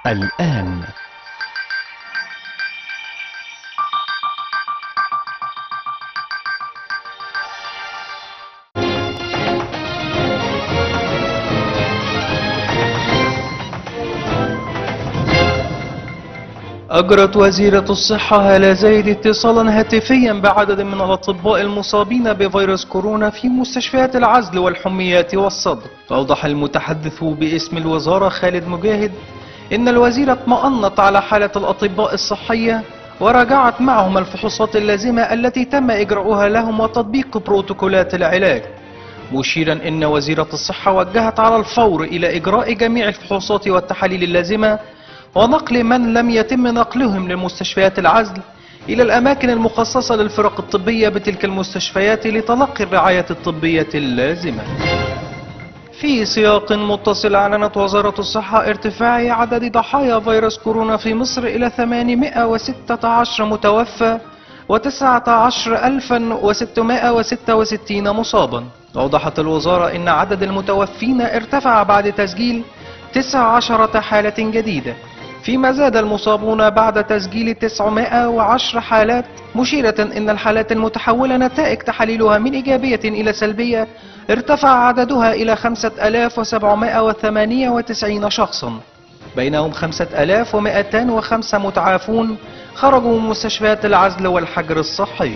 الآن. أجرت وزيرة الصحة هالة زايد اتصالا هاتفيا بعدد من الأطباء المصابين بفيروس كورونا في مستشفيات العزل والحميات والصدر. فأوضح المتحدث باسم الوزارة خالد مجاهد إن الوزيرة اطمأنت على حالة الأطباء الصحية وراجعت معهم الفحوصات اللازمة التي تم إجراؤها لهم وتطبيق بروتوكولات العلاج، مشيرا إن وزيرة الصحة وجهت على الفور إلى إجراء جميع الفحوصات والتحاليل اللازمة ونقل من لم يتم نقلهم لمستشفيات العزل إلى الأماكن المخصصة للفرق الطبية بتلك المستشفيات لتلقي الرعاية الطبية اللازمة. في سياق متصل أعلنت وزارة الصحة ارتفاع عدد ضحايا فيروس كورونا في مصر إلى 816 متوفى و19666 مصابا. أوضحت الوزارة إن عدد المتوفين ارتفع بعد تسجيل 19 حالة جديدة، فيما زاد المصابون بعد تسجيل 910 حالات، مشيرة إن الحالات المتحولة نتائج تحاليلها من إيجابية إلى سلبية ارتفع عددها إلى 5798 شخصا، بينهم 5205 متعافون خرجوا من مستشفيات العزل والحجر الصحي.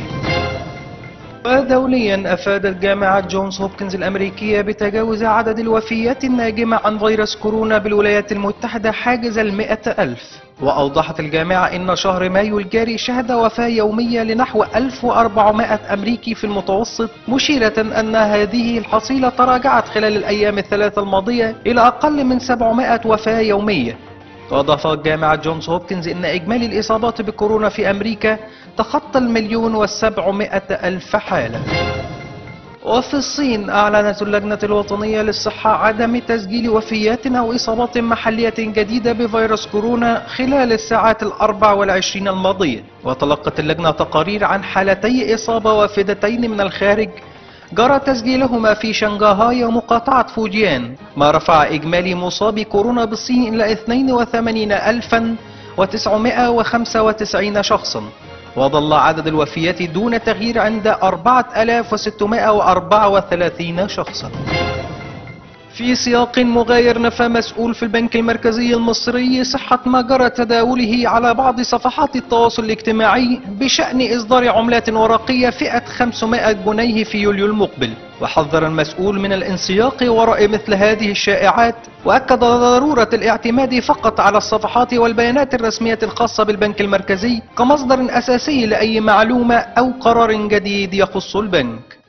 ودوليا أفادت جامعة جونز هوبكنز الأمريكية بتجاوز عدد الوفيات الناجمة عن فيروس كورونا بالولايات المتحدة حاجز 100,000. وأوضحت الجامعة إن شهر مايو الجاري شهد وفاة يومية لنحو 1400 أمريكي في المتوسط، مشيرة أن هذه الحصيلة تراجعت خلال الأيام الثلاثة الماضية إلى أقل من 700 وفاة يومية. وأضافت جامعة جونز هوبكنز إن إجمالي الإصابات بكورونا في أمريكا تخطى 1,700,000 حالة. وفي الصين أعلنت اللجنة الوطنية للصحة عدم تسجيل وفيات أو إصابات محلية جديدة بفيروس كورونا خلال الساعات 24 الماضية. وتلقت اللجنة تقارير عن حالتي إصابة وافدتين من الخارج جرى تسجيلهما في شنغهاي ومقاطعة فوجيان، ما رفع إجمالي مصابي كورونا بالصين إلى 82,995 شخصا، وظل عدد الوفيات دون تغيير عند 4,634 شخصا. في سياق مغاير نفى مسؤول في البنك المركزي المصري صحة ما جرى تداوله على بعض صفحات التواصل الاجتماعي بشأن إصدار عملات ورقية فئة 500 جنيه في يوليو المقبل. وحذر المسؤول من الانسياق وراء مثل هذه الشائعات، وأكد ضرورة الاعتماد فقط على الصفحات والبيانات الرسمية الخاصة بالبنك المركزي كمصدر أساسي لأي معلومة أو قرار جديد يخص البنك.